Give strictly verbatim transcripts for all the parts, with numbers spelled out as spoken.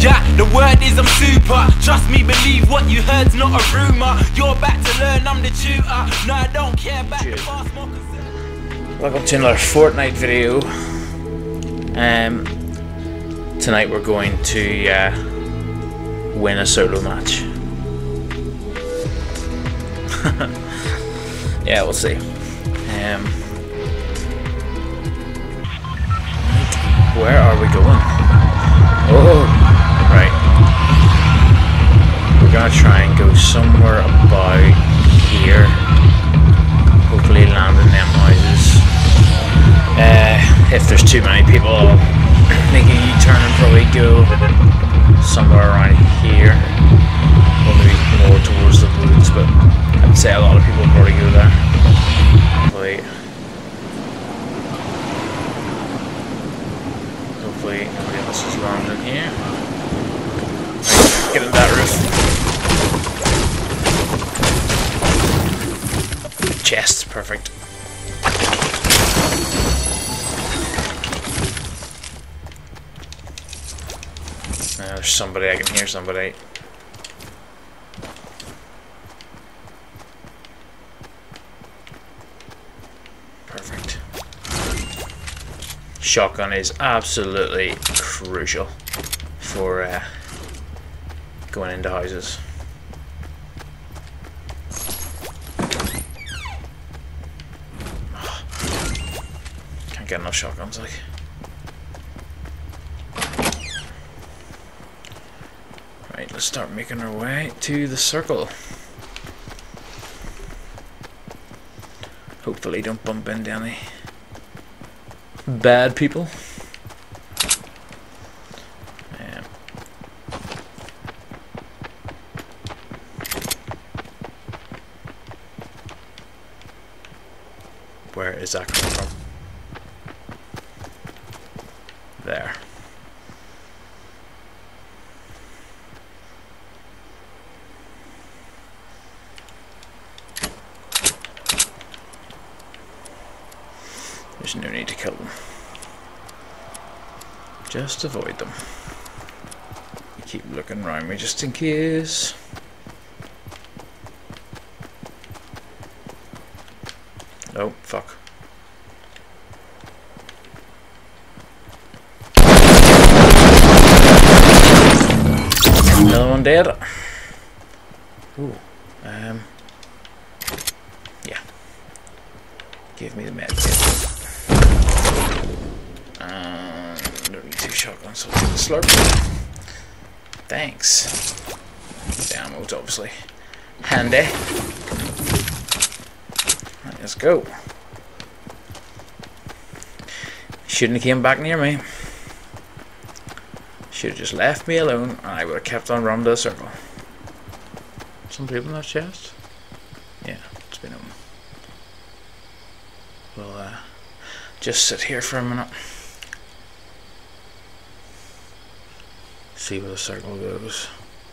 Yeah, the word is I'm super. Trust me, believe what you heard's not a rumour. You're back to learn, I'm the tutor. No, I don't care about the fast smokers. Welcome to another Fortnite video. Um, tonight we're going to uh, win a solo match. Yeah, we'll see. Um, where are we going? Oh, right. We're gonna try and go somewhere about here. Hopefully land in them houses. Uh, if there's too many people, I'll make a U-turn and probably go somewhere around here. Or maybe more towards the woods, but I'd say a lot of people will probably go there. Hopefully, hopefully nobody else is landing here. Right, get in that roof. Chest, perfect. Uh, there's somebody, I can hear somebody. Perfect. Shotgun is absolutely crucial for uh, going into houses. Can't get enough shotguns, like. Right, let's start making our way to the circle. Hopefully don't bump into any bad people. Um, where is that coming from? There. There's no need to kill them. Just avoid them. Keep looking around me just in case. Oh, fuck. Another one dead. Ooh. Um. Yeah. Give me the med kit. Uh, don't need two shotguns, so I'll take the slurp. Thanks. The ammo's obviously handy. Right, let's go. Shouldn't have came back near me. Should have just left me alone and I would have kept on running to the circle. Some people in that chest? Yeah, it's been open. We'll uh, just sit here for a minute. See where the circle goes.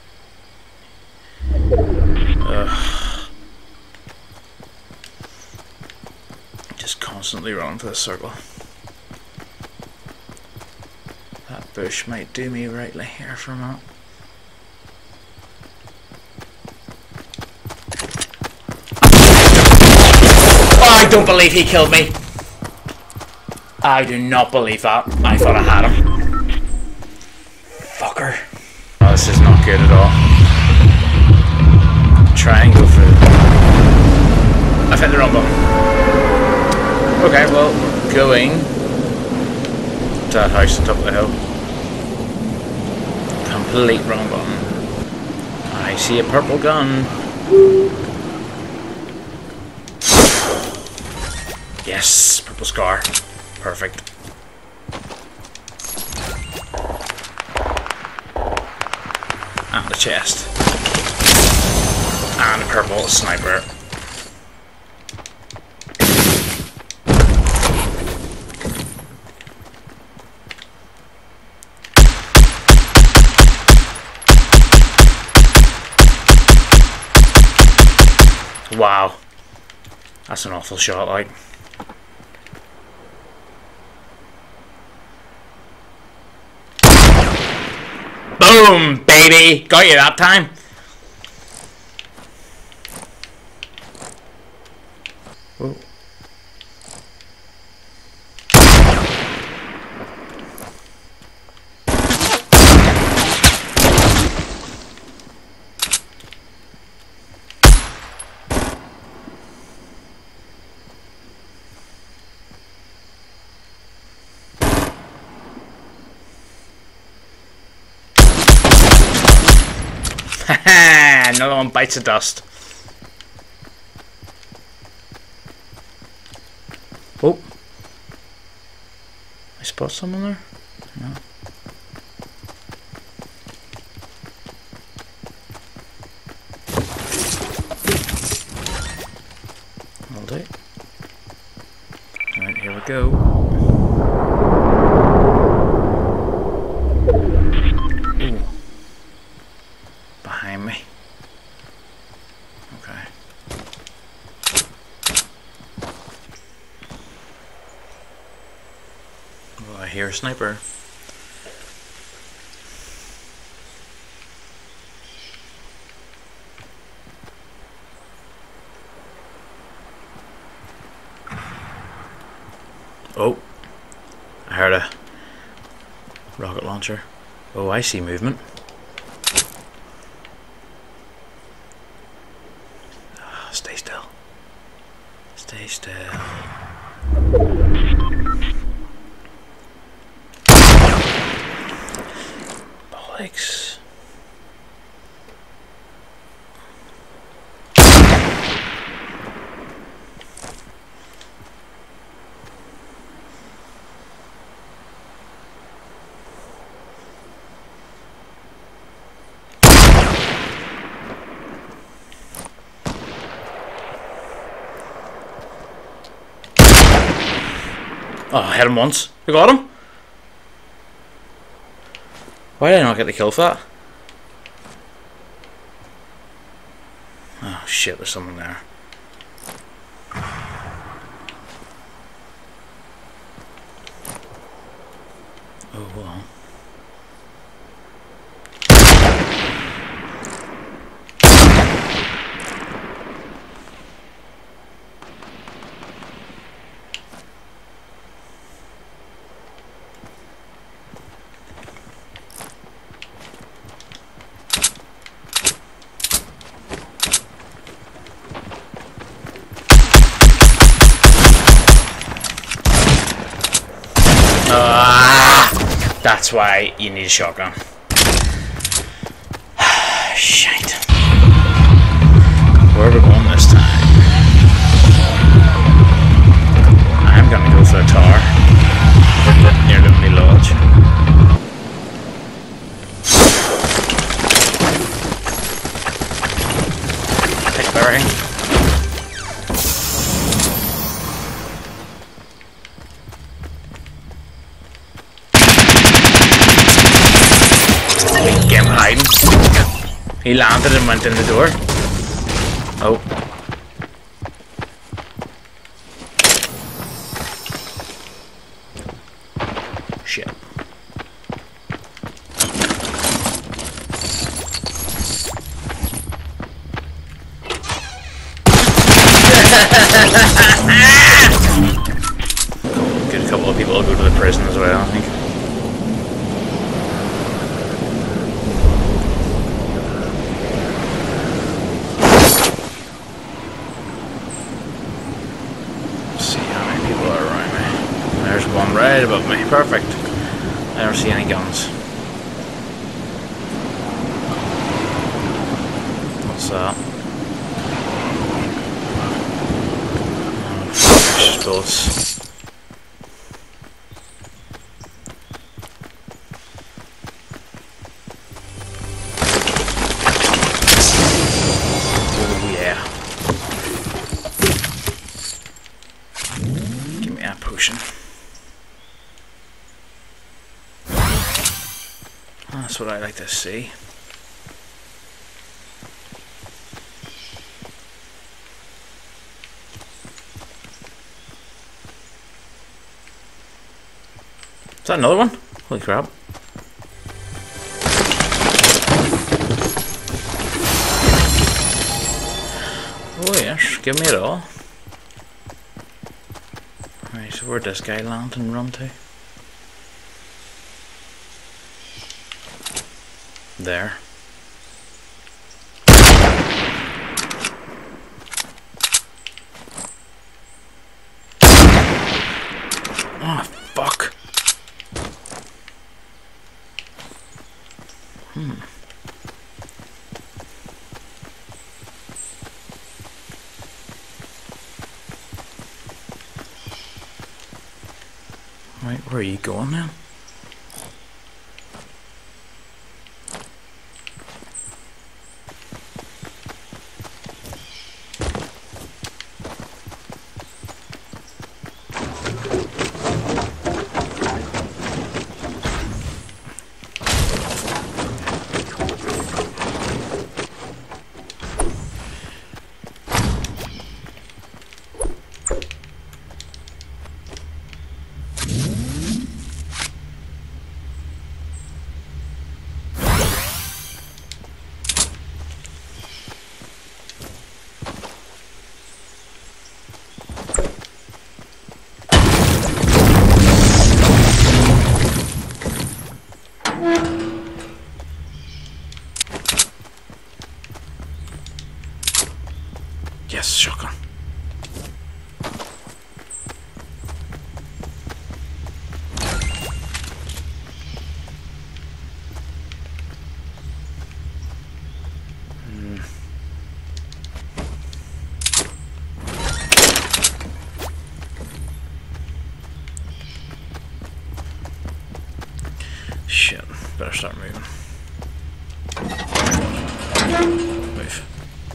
Ugh. Just constantly running to the circle. That bush might do me rightly here for a minute. Oh, I don't believe he killed me. I do not believe that. I thought I had him. Fucker. Oh, this is not good at all. Try and go for it. I've hit the wrong button. Okay, well, we're going to that house on top of the hill. Complete wrong button. I see a purple gun. Yes, purple scar. Perfect. And the chest. And a purple sniper. Wow. That's an awful shot, like. Boom, baby! Got you that time. Whoa. Another one bites the dust. Oh, I spot someone there. No. All day. Right, here we go. Behind me. Okay. Oh, I hear a sniper. Oh, I heard a rocket launcher. Oh, I see movement. Stay still. Stay still. Bollocks. Oh, I hit him once. I got him. Why did I not get the kill for that? Oh shit, there's someone there. Oh, hold on. Ah, that's why you need a shotgun. Shite. Where are we going this time? I'm gonna go for the tower near Lonely Lodge. Take everything. Get him hiding. He landed and went in the door. Oh. Shit. Get a couple of people to go to the prison as well, I think. One right above me. Perfect. I don't see any guns. What's that? Oh, bullets. Oh yeah. Give me that potion. That's what I like to see. Is that another one? Holy crap. give me it all. Right, so where'd this guy land and run to? There. Oh, fuck. Hmm. Right, where are you going now? Yes, shotgun. Hmm. Shit, better start moving. Move.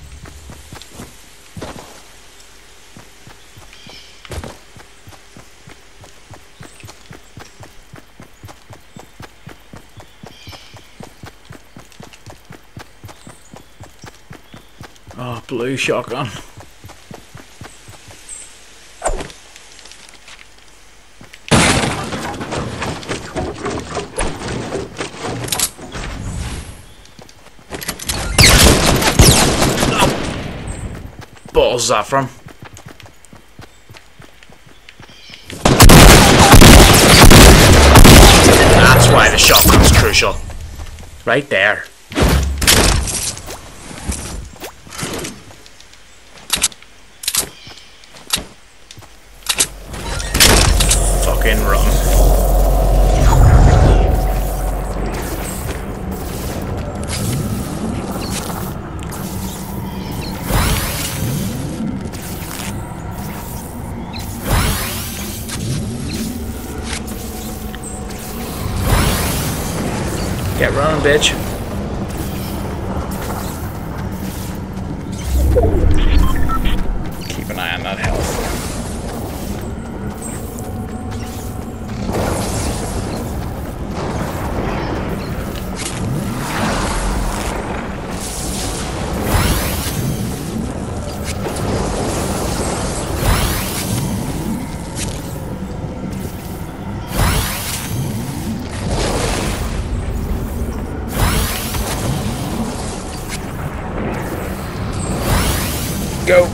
Oh, blue shotgun. Balls is that from? That's why the shotgun's crucial. Right there. Fucking run. Get running, bitch. Keep an eye on that health. Go.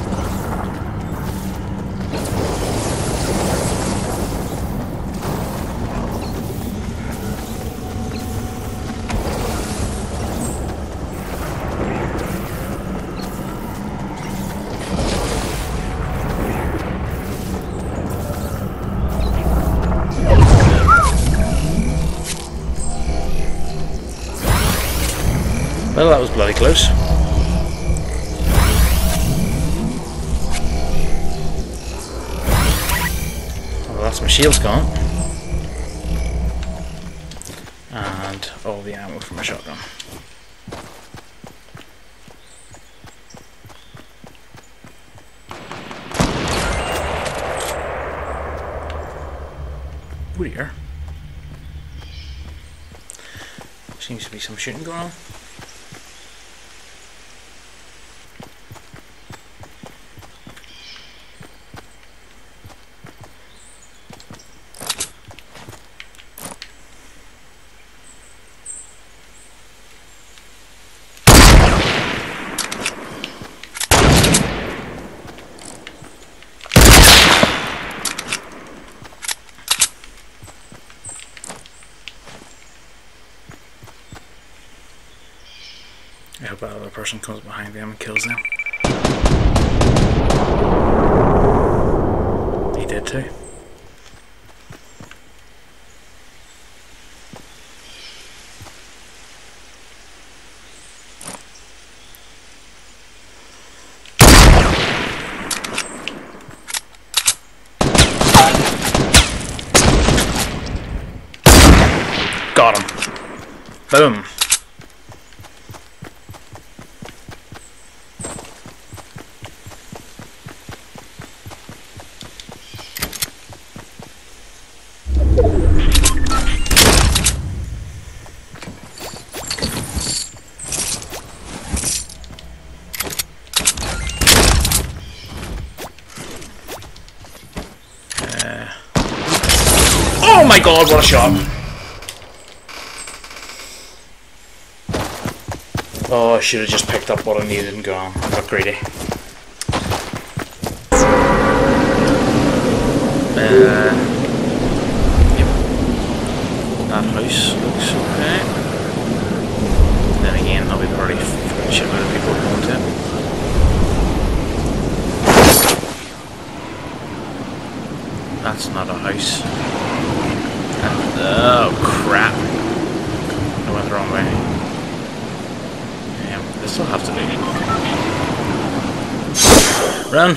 Well, that was bloody close. That's my shield's gone, and all the ammo from my shotgun. Oh dear. Seems to be some shooting going on. I hope that other person comes behind them and kills them. He did too. Got him. Boom. Uh. Oh my god, what a shot! Oh, I should have just picked up what I needed and gone. I got greedy. Uh, yep. That house looks okay. Then again, there'll be probably a shitload of people going to it. That's not a house. And, oh crap. I went the wrong way. This will have to be. Run!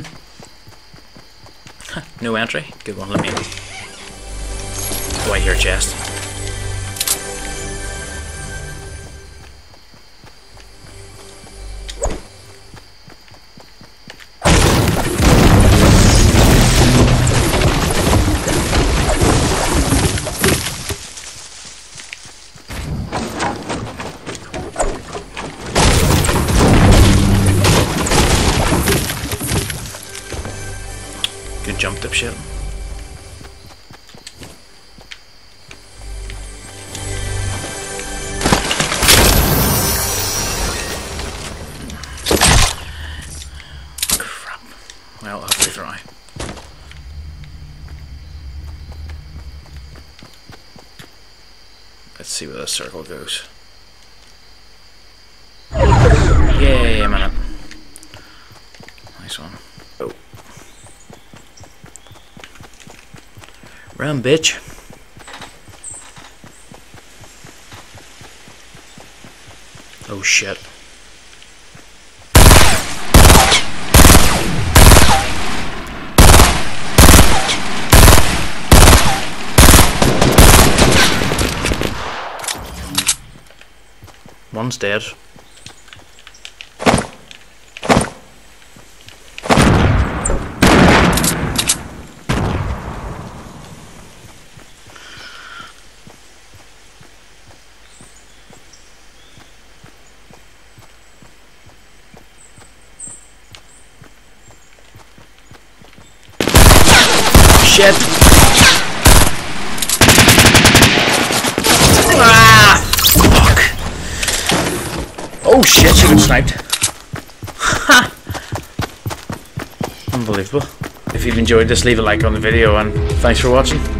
No entry. Good one, let me in. Oh, I hear a chest. Good jump dip shit. Crap. Well, I'll have to try. Let's see where the circle goes. Yay, a minute. Nice one. Oh. Run, bitch. Oh shit. One's dead. Shit! Ah! Fuck! Oh shit, she got sniped. Ha! Unbelievable. If you've enjoyed this, leave a like on the video and thanks for watching.